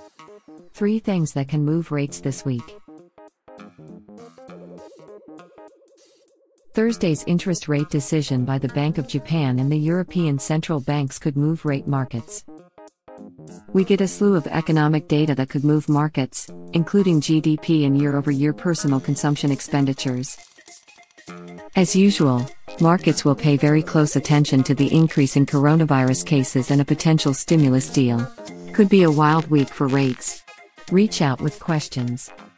3 things that can move rates this week. Thursday's interest rate decision by the Bank of Japan and the European central banks could move rate markets. We get a slew of economic data that could move markets, including GDP and year-over-year personal consumption expenditures. As usual, markets will pay very close attention to the increase in coronavirus cases and a potential stimulus deal. Could be a wild week for rates. Reach out with questions.